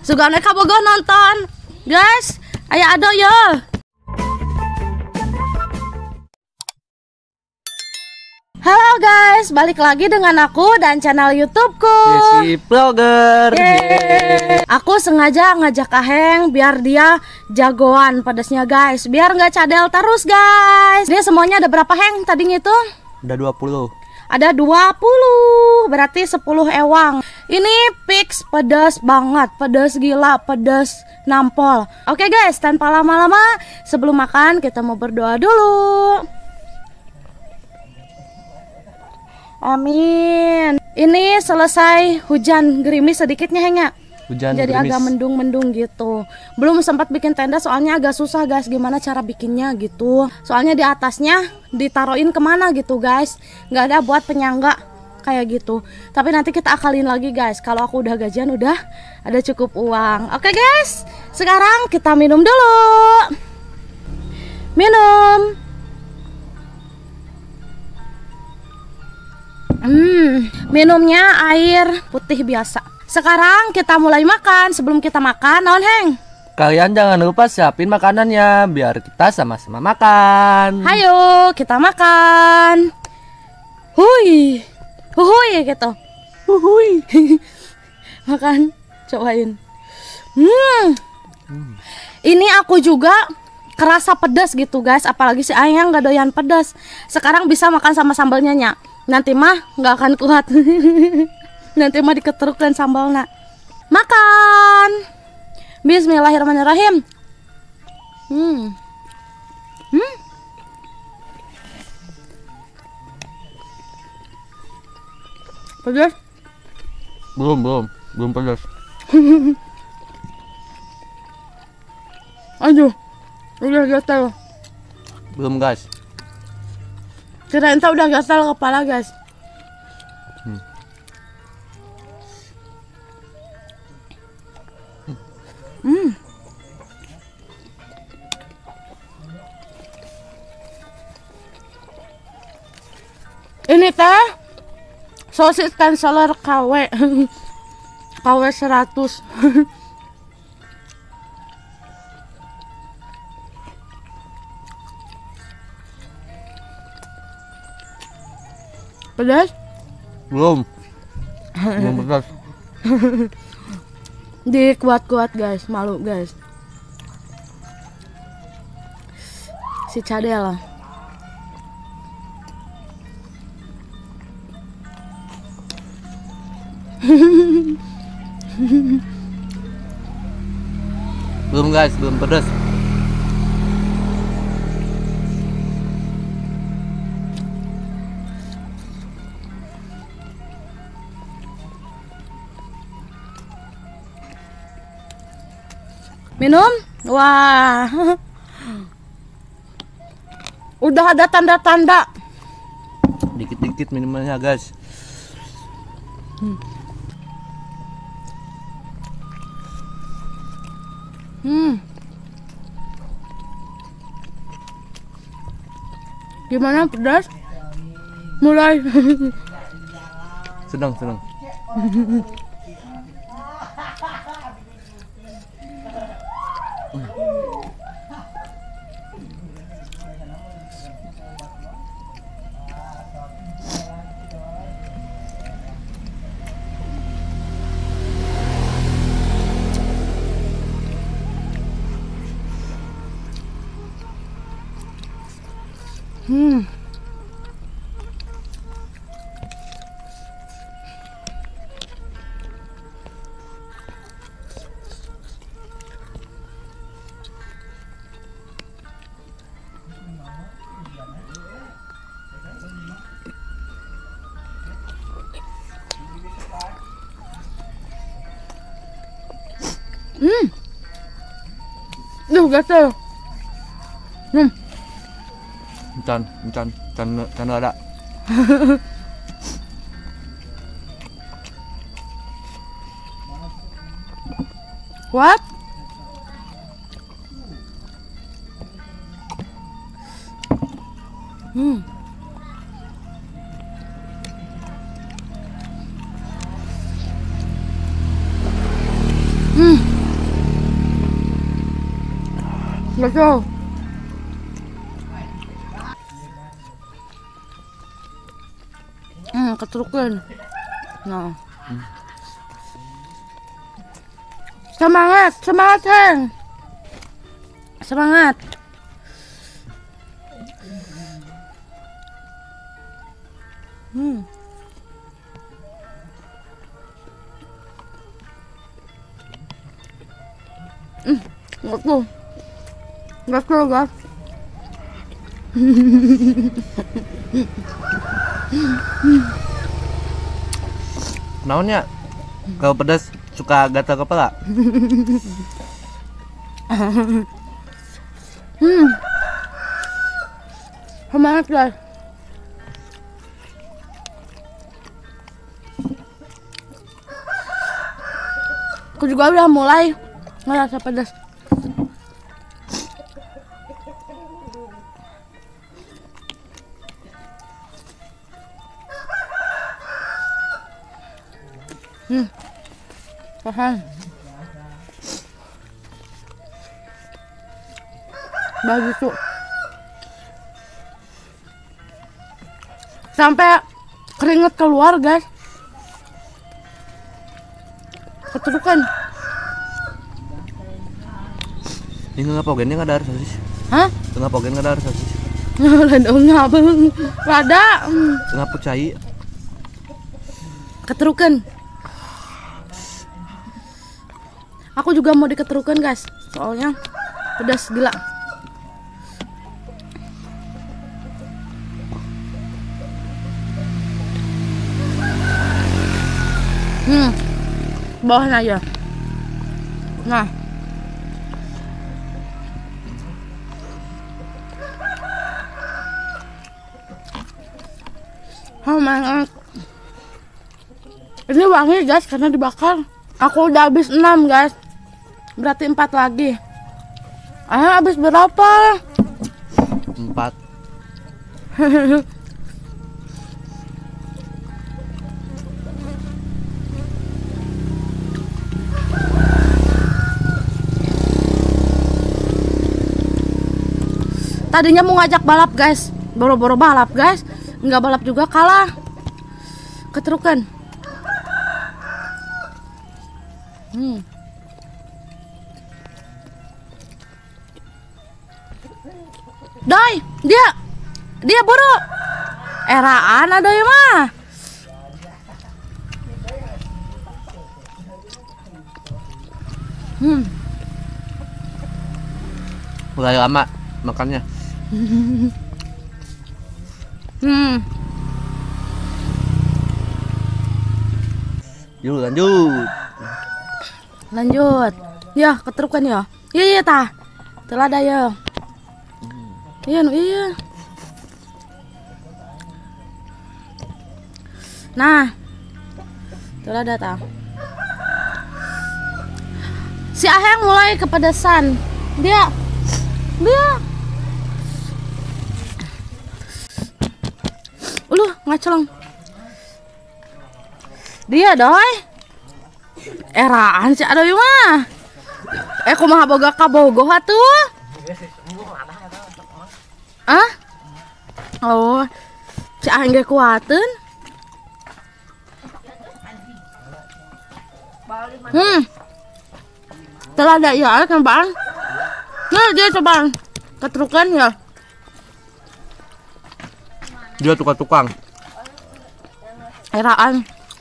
Sugana kabogoh nonton. Guys, aya ado yo. Halo guys, balik lagi dengan aku dan channel YouTubeku. Yesi Vlogger. Aku sengaja ngajak Aheng biar dia jagoan pedasnya guys, biar nggak cadel terus guys. Dia semuanya ada berapa Heng tadi itu? Udah 20. Ada 20, berarti 10 ewang. Ini fix pedas banget, pedas gila, pedas nampol. Oke guys, tanpa lama-lama, sebelum makan kita mau berdoa dulu. Amin. Ini selesai hujan gerimis sedikitnya Hengnya. Hujan jadi gerimis. agak mendung-mendung gitu. Belum sempat bikin tenda soalnya agak susah guys, gimana cara bikinnya gitu. Soalnya di atasnya ditaruhin kemana gitu guys, nggak ada buat penyangga kayak gitu. Tapi nanti kita akalin lagi guys, kalau aku udah gajian udah ada cukup uang. Oke guys, sekarang kita minum dulu. Minum. Minumnya air putih biasa. Sekarang kita mulai makan. Sebelum kita makan, naon Heng? Kalian jangan lupa siapin makanannya biar kita sama-sama makan. Hayo, kita makan. Hui. Hui gitu. Huhui. Makan, cobain. Ini aku juga kerasa pedas gitu guys, apalagi si Ayang gak doyan pedas. Sekarang bisa makan sama sambalnya nya. Nanti mah nggak akan kuat. Nanti mah diketerukkan sambalnya. Makan. Bismillahirrahmanirrahim. Pedas? Belum pedas. Aduh, udah gatal. Belum guys. Kirain tau udah gatal kepala guys. Ini teh sosis canceler KW. KW 100. Pedas? Belum pedas. Dikuat-kuat guys, malu guys. Si cadel. Belum guys, belum pedas. Minum? Wah. Udah ada tanda-tanda. Dikit-dikit minumannya guys. Gimana pedas? Mulai. Sedang. Duh gatel. Can ada. What? Betul. Keturukan. Nah. Semangat, semangat, Heng. Semangat. Betul. Betul, guys. Naonnya? Kalau pedas suka gatal kepala. Semangat, guys. Aku juga udah mulai ngerasa pedas. Tahan. Begitu. Sampai keringet keluar, guys. Keturukan. Ini nggak pogen, nggak ada air sosis. Hah? Tengah pogen nggak ada air sosis. Ladongnya apa? Rada. Tengah pucai. Keterukan. Aku juga mau diketerukan, guys. Soalnya pedas gila. Bawahnya aja. Nah. Oh my. Ini wangi, guys, karena dibakar. Aku udah habis 6, guys. Berarti 4 lagi. Habis berapa? 4. Tadinya mau ngajak balap, guys. Boro-boro balap, guys. Nggak balap juga, kalah. Keterukan. Doi, dia buru. Eraan ada ya mah. Mulai lama makannya. Yuk lanjut. Lanjut. Ya, keterukan ya. Iya tah. Telah ada ya. Iya. Nah. Telah ada tah. Si Aheng mulai kepedesan. Dia ngaceleng. Dia doi. Eraan si adoy mah. Kumaha boga kabogoh atuh. Ah? Oh. Si Aheng ge kuateun. Telah ada ya kan Bang. Nah, dia coba keterukan ya. Dia tukang-tukang. Eraan.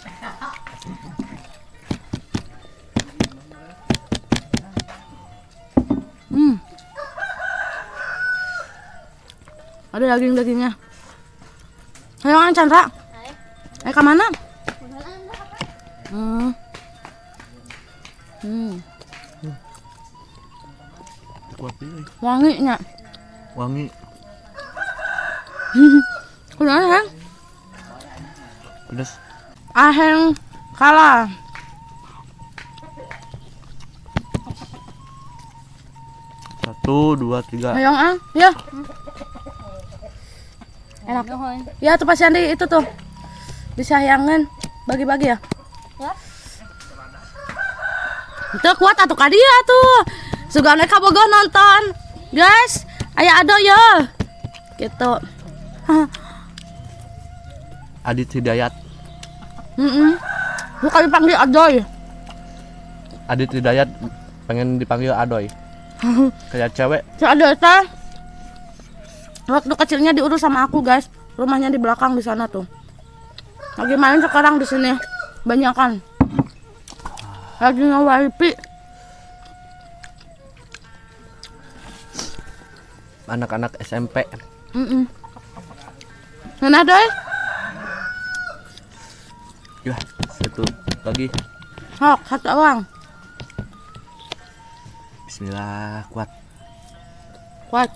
Ada daging-dagingnya. Ayo kan Chandra. Ke mana? Wangi nya. Wangi. Kunaon Heng? Pedas. Aheng kalah. Satu, dua, tiga. Ayo ya. Enak. Ya tuh Pak Sandi itu tuh. Disayangin bagi-bagi ya. Ya. Itu kuat atuh ka dia tuh. Sugana kabogoh nonton. Guys, ayo ado yo. Gitu. Adit Hidayat. Bukan dipanggil Adoy. Adit Hidayat pengen dipanggil Adoy. Kayak cewek. Si Adoy teh waktu kecilnya diurus sama aku, guys. Rumahnya di belakang di sana tuh. Lagi main sekarang di sini. Banyakan. Lagi nge-wifi. Anak-anak SMP. Mana Adoy? Ya, satu lagi. Hok, satu awang. Bismillah, kuat. Kuat.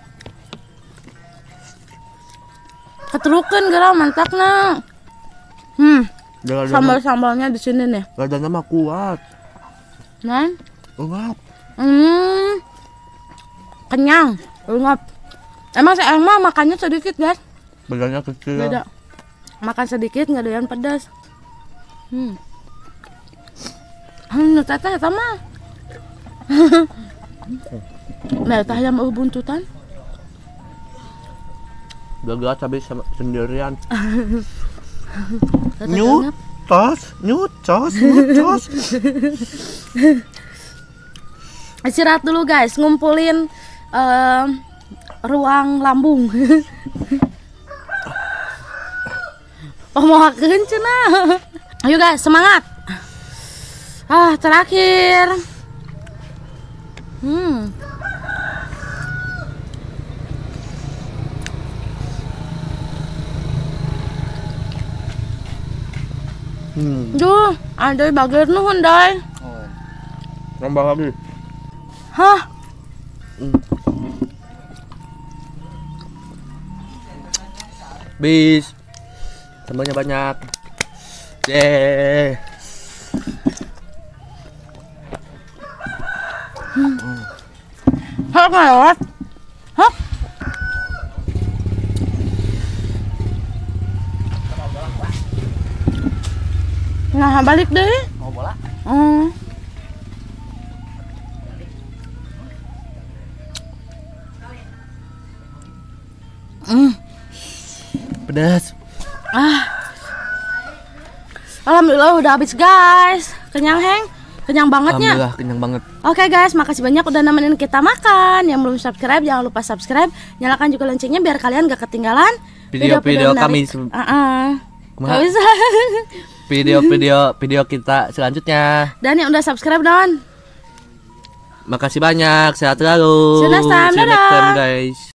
Keterukan gara mantakna. Sambal-sambalnya di sini nih. Badannya mah kuat. Nah. Kuat. Kenyang, ungap. Emang saya mah makannya sedikit, guys. Badannya kecil. Beda. Makan sedikit nggak doyan pedas. Tata sama. Nah, tah yang mau buntutan. Gagal cabai sendirian. Nyucos. Istirahat dulu guys, ngumpulin ruang lambung. Pomohakeun cenah. Ayo guys, semangat. Terakhir. Duh, ada bager nuhun dai. Nambah lagi. Hah? Bis. Sambalnya banyak. Yeay. Hah, ngelewat? Hah? Nah, balik deh. Mau bola? Pedas. Alhamdulillah udah habis guys. Kenyang heng? Kenyang bangetnya. Alhamdulillah kenyang banget. Oke guys, makasih banyak udah nemenin kita makan. Yang belum subscribe jangan lupa subscribe. Nyalakan juga loncengnya biar kalian gak ketinggalan Video-video kami. Gak bisa. Video kita selanjutnya. Dan yang udah subscribe Don. Makasih banyak. Sehat selalu. See you next time, See you next time, guys.